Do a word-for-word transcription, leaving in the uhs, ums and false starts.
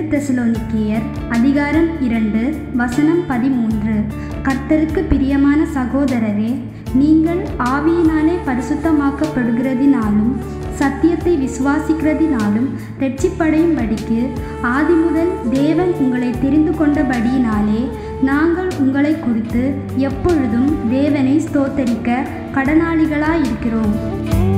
தெசலோனிக்கேயர் அதிகாரம் இரண்டு வசனம் பதிமூன்று. கர்த்தருக்கு பிரியமான சகோதரரே, நீங்கள் ஆவியினாலே பரிசுத்தமாக்கப்படுகிறதினாலும் சத்தியத்தை விசுவாசிக்கிறதினாலும் இரட்சிப்படையும்படிக்கு ஆதிமுதல் தேவன் உங்களை தெரிந்து கொண்டபடியினாலே நாங்கள் உங்களை குறித்து எப்பொழுதும் தேவனை ஸ்தோத்தரிக்க கடனாளிகளாயிருக்கிறோம்.